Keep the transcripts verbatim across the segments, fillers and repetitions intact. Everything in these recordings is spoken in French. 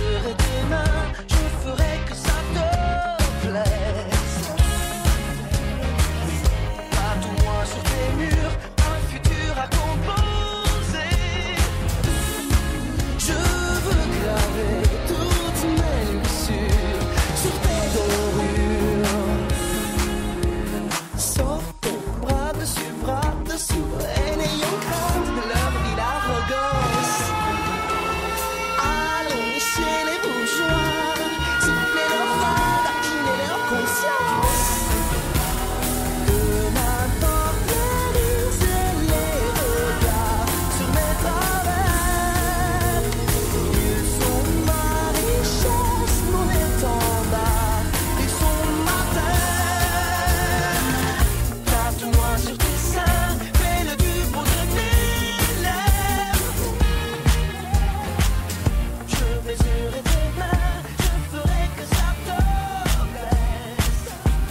baiserai tes mains, je ferai que ça te plaise. Tatoue-moi sur tes murs un futur à composer. Je veux graver toutes mes luxures sur tes dorures. Sauf tes bras dessus, bras dessous, et n'ayons crainte de leur vie l'arrogance. Allons lécher les bourgeois, siffler leur fade, taquiner leur conscience. Que n'importe les luttes et les regards sur mes travers. Ils sont ma richesse, mon étendard, ils sont ma terre. Tatoue-moi sur tes seins, fais-le du bout de mes lèvres. Je mesurerai tes mains, je ferai que ça te plaise.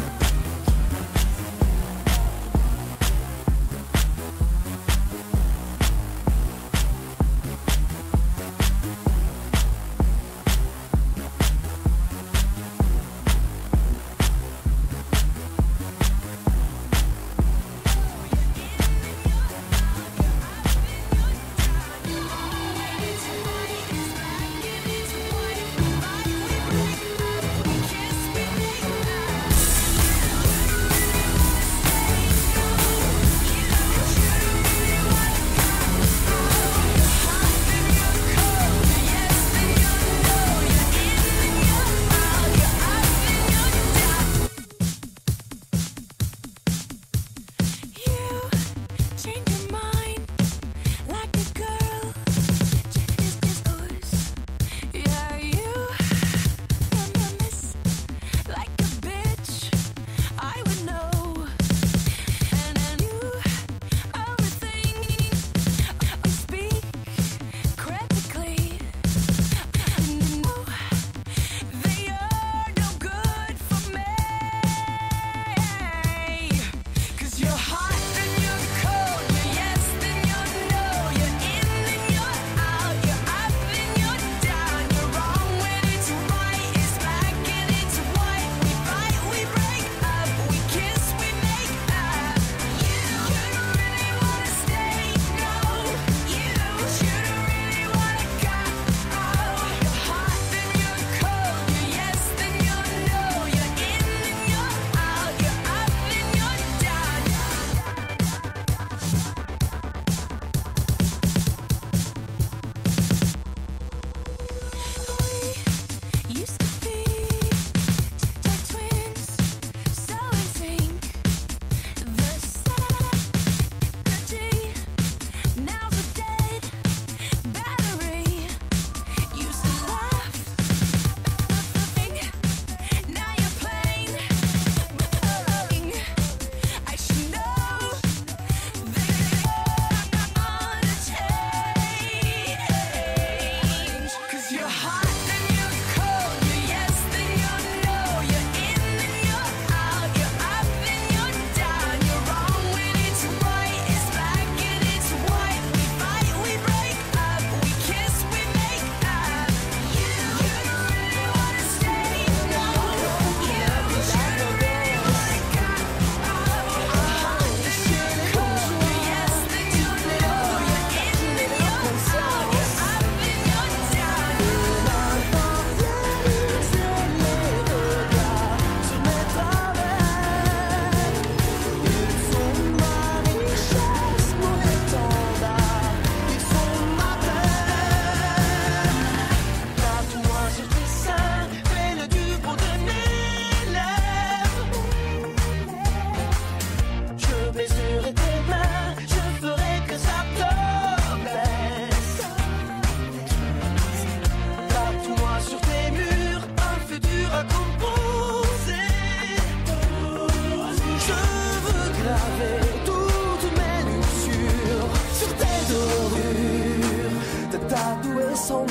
sans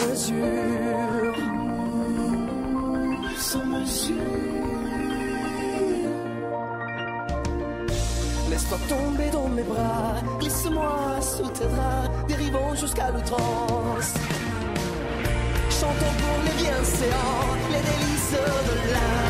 mesure, sans mesure. Laisse-toi tomber dans mes bras, glisse-moi sous tes draps, dérivons jusqu'à l'outrance. Chantons pour les vieux l'océan, les délices de la